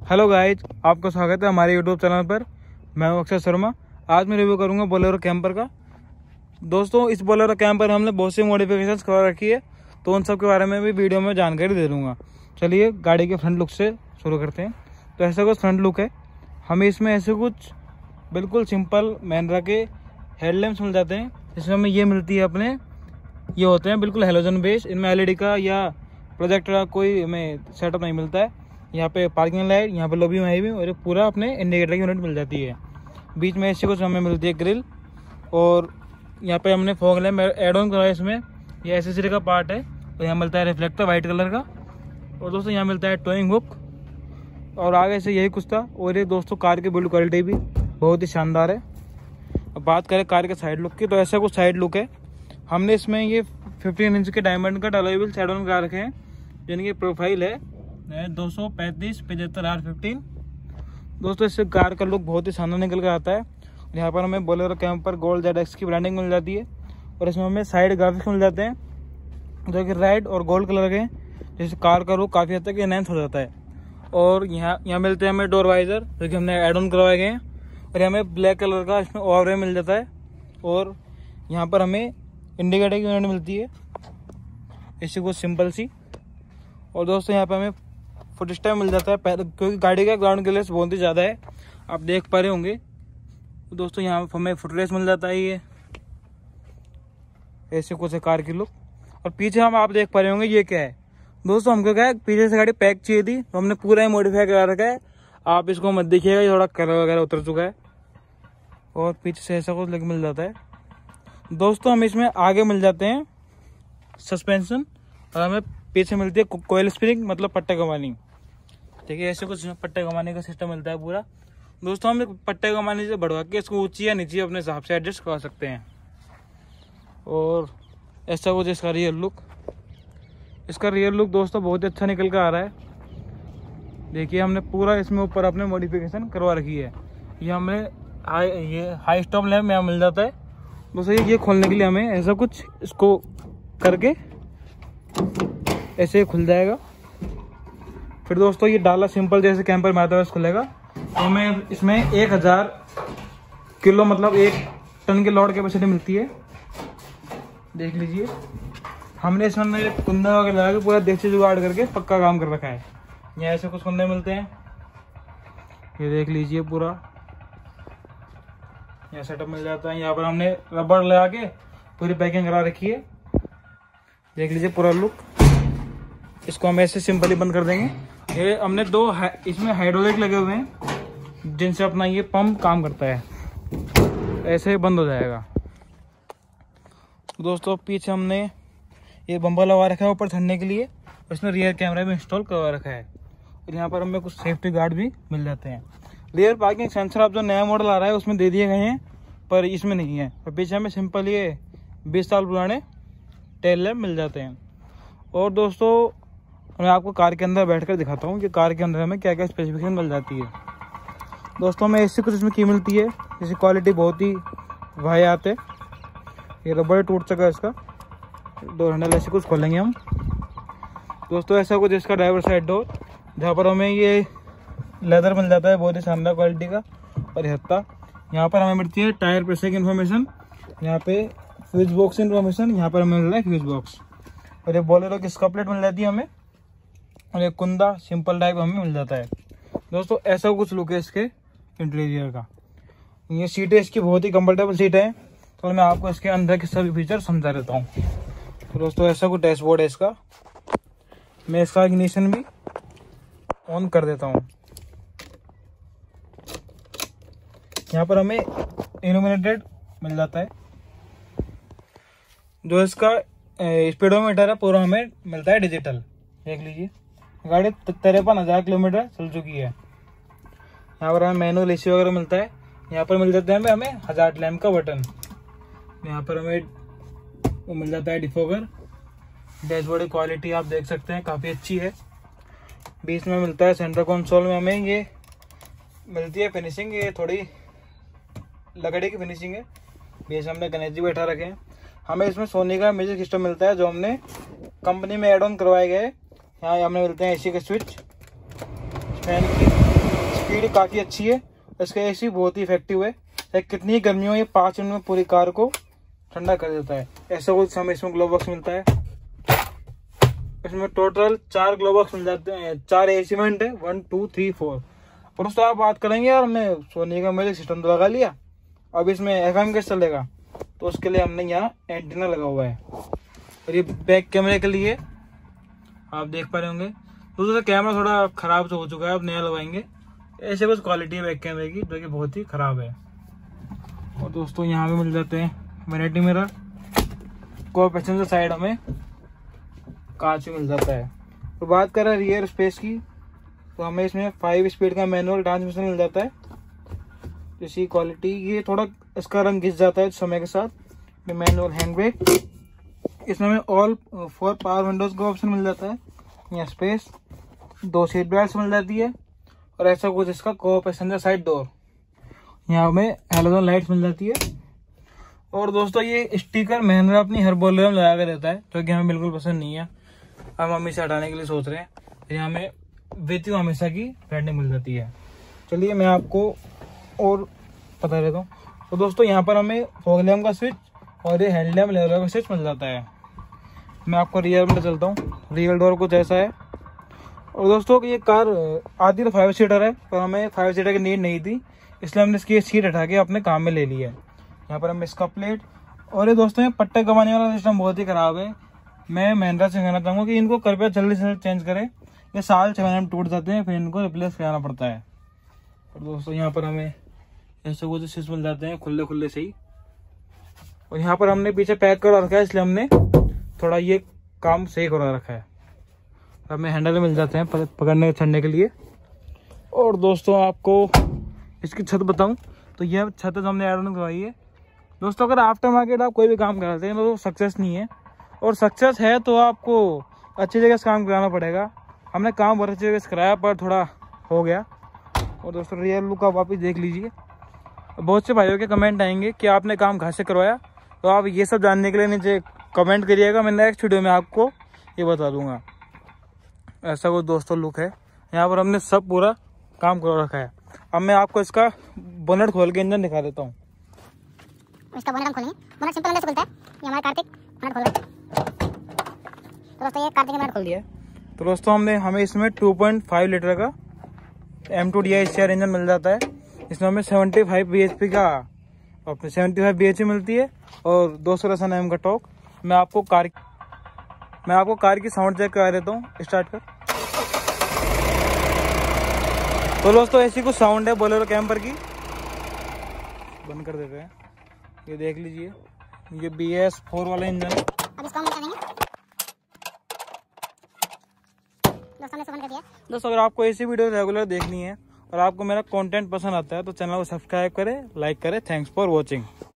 Hello guys, आपका स्वागत है हमारे यूट्यूब चैनल पर। मैं हूं अक्षय शर्मा। आज मैं रिव्यू करूंगा बोलेरो कैंपर का। दोस्तों, इस बोलेरो कैंपर हमने बहुत सी मॉडिफिकेशंस करवा रखी है, तो उन सब के बारे में भी वीडियो में जानकारी दे दूंगा। चलिए गाड़ी के फ्रंट लुक से शुरू करते हैं। तो ऐसा कुछ फ्रंट लुक है। हमें इसमें ऐसे कुछ बिल्कुल सिंपल महिंद्रा के हेडलैम्प्स मिल जाते हैं। इसमें हमें ये मिलती है अपने, ये होते हैं बिल्कुल हेलोजन बेस। इनमें एलईडी का या प्रोजेक्टर का कोई हमें सेटअप नहीं मिलता है। यहाँ पे पार्किंग लाइट, यहाँ पे लॉबी में भी, और पूरा अपने इंडिकेटर की यूनिट मिल जाती है। बीच में ऐसे कुछ हमें मिलती है ग्रिल, और यहाँ पे हमने फॉग लैम्प एड ऑन करवाया। इसमें ये एसेसरी का पार्ट है, और यहाँ मिलता है रिफ्लेक्टर वाइट कलर का। और दोस्तों यहाँ मिलता है टोइंग हुक, और आगे से यही कुछ था। और ये दोस्तों कार की बिल्ड क्वालिटी भी बहुत ही शानदार है। अब बात करें कार के साइड लुक की, तो ऐसा कुछ साइड लुक है। हमने इसमें ये 15 इंच के डायमंड का अलॉय व्हील्स एड ऑन करा रखे हैं, जिनकी प्रोफाइल है 235/75 R15। दोस्तों, इससे कार का लुक बहुत ही शानदार निकल कर आता है। यहाँ पर हमें बोलेरो कैंपर गोल्ड ZX की ब्रांडिंग मिल जाती है, और इसमें हमें साइड ग्राफिक्स मिल जाते हैं जो कि रेड और गोल्ड कलर के हैं, जिससे कार का लुक काफ़ी हद तक एनहांस हो जाता है। और यहाँ मिलते हैं हमें डोर वाइजर, जो कि हमने एड ऑन करवाए गए हैं। और हमें ब्लैक कलर का इसमें ओवरवे मिल जाता है, और यहाँ पर हमें इंडिकेटर की यूनिट मिलती है, इससे कुछ सिंपल सी। और दोस्तों यहाँ पे हमें फुट स्टेप मिल जाता है, क्योंकि गाड़ी का ग्राउंड क्लियरेंस बहुत ही ज़्यादा है, आप देख पा रहे होंगे। तो दोस्तों यहाँ पे हमें फुट रेस्ट मिल जाता है। ये ऐसे कुछ है कार की लुक। और पीछे आप देख पा रहे होंगे ये क्या है। दोस्तों हमको क्या है, पीछे से गाड़ी पैक चाहिए थी, तो हमने पूरा ही मॉडिफाई करा रखा है। आप इसको मत देखिएगा, ये थोड़ा कलर वगैरह उतर चुका है। और पीछे से ऐसा कुछ मिल जाता है। दोस्तों हम इसमें आगे मिल जाते हैं सस्पेंशन, और हमें पीछे मिलती है कोयल स्प्रिंग, मतलब पट्टे कमानी। ठीक है, ऐसे कुछ पट्टे कमाने का सिस्टम मिलता है पूरा। दोस्तों हम पट्टे कमाने से बढ़वा के इसको ऊंची या नीचे अपने हिसाब से एडजस्ट करवा सकते हैं। और ऐसा कुछ इसका रियल लुक दोस्तों बहुत अच्छा निकल कर आ रहा है। देखिए, हमने पूरा इसमें ऊपर अपने मॉडिफिकेशन करवा रखी है। ये हमें हाई स्टॉप लैम्प यहाँ मिल जाता है। दोस्तों ये खोलने के लिए हमें ऐसा कुछ इसको करके ऐसे खुल जाएगा। फिर दोस्तों ये डाला सिंपल जैसे कैंपर में आता है खुलेगा। तो हमें इसमें 1000 किलो, मतलब 1 टन की लोड कैपेसिटी मिलती है। देख लीजिए, हमने इसमें कुंदा वगैरह लगा के पूरा देसी जुगाड़ करके पक्का काम कर रखा है। यहाँ ऐसे कुछ कुंदे मिलते हैं, ये देख लीजिए पूरा यहाँ सेटअप मिल जाता है। यहाँ पर हमने रबड़ लगा के पूरी पैकिंग करा रखी है। देख लीजिए पूरा लुक। इसको हम ऐसे सिंपली बंद कर देंगे। ये हमने इसमें हाइड्रोलिक लगे हुए हैं, जिनसे अपना ये पंप काम करता है। ऐसे ही बंद हो जाएगा। दोस्तों पीछे हमने ये बम्पर लगा रखा है ऊपर चढ़ने के लिए, और इसमें रियर कैमरा भी इंस्टॉल करवा रखा है। और यहाँ पर हमें कुछ सेफ्टी गार्ड भी मिल जाते हैं। रियर पार्किंग सेंसर आप जो नया मॉडल आ रहा है उसमें दे दिए गए हैं, पर इसमें नहीं है। और पीछे हमें सिंपल ये 20 साल पुराने टेल लैम्प मिल जाते हैं। और दोस्तों मैं आपको कार के अंदर बैठकर दिखाता हूँ कि कार के अंदर हमें क्या क्या स्पेसिफिकेशन मिल जाती है। दोस्तों हमें ऐसी कुछ इसमें की मिलती है, जिसकी क्वालिटी बहुत ही वाहियात है। ये रबड़ टूट चुका है, इसका डोर हैंडल ऐसे कुछ खोलेंगे हम। दोस्तों ऐसा कुछ इसका ड्राइवर साइड डोर, जहाँ पर हमें ये लेदर मिल जाता है बहुत ही शानदार क्वालिटी का। और हत्ता यहाँ पर हमें मिलती है टायर प्रेशर की इन्फॉर्मेशन, यहाँ पे फ्यूज बॉक्स इन्फॉर्मेशन, यहाँ पर हमें मिल रहा है फ्यूज बॉक्स। और ये बोलेरो की स्कॉप प्लेट मिल जाती है हमें, और एक कुंदा सिंपल टाइप हमें मिल जाता है। दोस्तों ऐसा कुछ लुक है इसके इंटीरियर का। ये सीटें इसकी बहुत ही कंफर्टेबल सीट है, तो मैं आपको इसके अंदर के सभी फीचर समझा देता हूँ। तो दोस्तों ऐसा कुछ डैशबोर्ड है इसका। मैं इसका इग्निशन भी ऑन कर देता हूँ। यहाँ पर हमें इल्यूमिनेटेड मिल जाता है। जो इसका स्पीडोमीटर है पूरा हमें मिलता है डिजिटल। देख लीजिए, गाड़ी 53,000 किलोमीटर चल चुकी है। यहाँ पर हमें मैनुअल एसी वगैरह मिलता है। यहाँ पर मिल जाता है हमें हजार्ड लैम्प का बटन। यहाँ पर हमें वो मिल जाता है डिफोगर। डैशबोर्ड की क्वालिटी आप देख सकते हैं काफ़ी अच्छी है। बीच में मिलता है सेंटर कंसोल में हमें ये मिलती है फिनिशिंग, ये थोड़ी लकड़ी की फिनिशिंग है। बीच में हमने गणेश जी बैठा रखे हैं। हमें इसमें सोनी का म्यूजिक सिस्टम मिलता है, जो हमने कंपनी में एड ऑन करवाए गए। यहाँ हमें मिलते हैं एसी के स्विच, फैन की स्पीड काफ़ी अच्छी है। इसका एसी बहुत ही इफेक्टिव है, चाहे कितनी गर्मी हो, ये 5 मिनट में पूरी कार को ठंडा कर देता है। ऐसा कुछ हमें इसमें ग्लो बॉक्स मिलता है। इसमें टोटल 4 ग्लो बॉक्स मिल जाते हैं, 4 एसी वेंट है, 1 2 3 4। और दोस्तों आप बात करेंगे यार हमने सोनी का म्यूजिक सिस्टम तो लगा लिया, अब इसमें FM कैसे चलेगा, तो उसके लिए हमने यहाँ एंटीना लगा हुआ है। और ये बैक कैमरे के लिए आप देख पा रहे होंगे। दोस्तों कैमरा थोड़ा खराब तो हो चुका है, अब नया लगाएंगे। ऐसे कुछ क्वालिटी है बैक कैमरे की जो कि बहुत ही खराब है। और दोस्तों यहाँ पे मिल जाते हैं वैनिटी मिरर, को पैसेंजर साइड हमें कांच मिल जाता है। तो बात करें रियर स्पेस की, तो हमें इसमें 5 स्पीड का मैनुअल ट्रांसमिशन मिल जाता है। इसी क्वालिटी, ये थोड़ा इसका रंग घिस जाता है समय के साथ। मैनुअल हैंड ब्रेक, इसमें हमें ऑल 4 पावर विंडोज का ऑप्शन मिल जाता है। यहाँ स्पेस, 2 सीट बेल्ट मिल जाती है। और ऐसा कुछ इसका को पैसेंजर साइड डोर, यहाँ हमें हेलोजन लाइट्स मिल जाती है। और दोस्तों ये स्टिकर महिंद्रा अपनी हर बोलेरो में लगा के देता है, जो कि हमें बिल्कुल पसंद नहीं है। हम इसे हटाने के लिए सोच रहे हैं। यहाँ हमें विथ हमेशा की ब्रांडिंग मिल जाती है। चलिए मैं आपको और बता देता हूँ। तो दोस्तों यहाँ पर हमें फॉग लैम्प का स्विच और ये हेडलैम्प लेवल का स्विच मिल जाता है। मैं आपको रियर में चलता हूँ। रियर डोर कुछ ऐसा है। और दोस्तों ये कार आती तो 5 सीटर है, पर हमें 5 सीटर की नीड नहीं थी, इसलिए हमने इसकी सीट हटा के अपने काम में ले ली है। यहाँ पर हम इसका प्लेट, और ये दोस्तों ये पट्टे कमाने वाला सिस्टम बहुत ही खराब है। मैं महिंद्रा से कहना चाहूँगा कि इनको कृपया जल्दी से चेंज करें। ये साल 6 महीने में टूट जाते हैं, फिर इनको रिप्लेस कराना पड़ता है। और दोस्तों यहाँ पर हमें ऐसे कुछ स्विच मिल जाते हैं खुले खुले से ही। और यहाँ पर हमने पीछे पैक करा रखा है, इसलिए हमने थोड़ा ये काम सही करा रखा है। हमें हैंडल मिल जाते हैं पकड़ने चढ़ने के लिए। और दोस्तों आपको इसकी छत बताऊं तो यह छत हमने ऐड ऑन करवाई है। दोस्तों अगर आफ्टर मार्केट आप कोई भी काम कराते हैं तो सक्सेस नहीं है, और सक्सेस है तो आपको अच्छी जगह से काम कराना पड़ेगा। हमने काम बहुत अच्छी जगह से कराया, पर थोड़ा हो गया। और दोस्तों रियल लुक आप वापस देख लीजिए। बहुत से भाइयों के कमेंट आएंगे कि आपने काम कहाँ से करवाया, तो आप ये सब जानने के लिए नीचे कमेंट करिएगा। मैं नेक्स्ट वीडियो में आपको ये बता दूंगा। ऐसा कुछ दोस्तों लुक है। यहाँ पर हमने सब पूरा काम करवा रखा है। अब मैं आपको इसका बोनट खोल के इंजन दिखा देता हूँ। इसका बोनट हम खोलेंगे। बोनट सिंपल अंदर से खुलता है। ये हमारा कार्तिक बोनट खोल रहा है। तो दोस्तों ये कार्तिक बोनट खोल दिया है। तो दोस्तों हमें इसमें 2.5 लीटर का M2DI SCR इंजन मिल जाता है। इसमें हमें 75 bhp का 75 bhp मिलती है और 210 Nm का टॉर्क। मैं आपको कार की साउंड चेक करा देता हूँ। स्टार्ट कर। तो दोस्तों ऐसी कुछ साउंड है बोलेरो कैंपर की। बंद कर देते हैं। ये देख लीजिए, ये BS4 वाला इंजन है। अब इसको हम बंद कर देंगे। दोस्तों ने बंद कर दिया। दोस्तों अगर आपको ऐसी वीडियो रेगुलर देखनी है और आपको मेरा कंटेंट पसंद आता है तो चैनल को सब्सक्राइब करें, लाइक करें। Thanks for watching.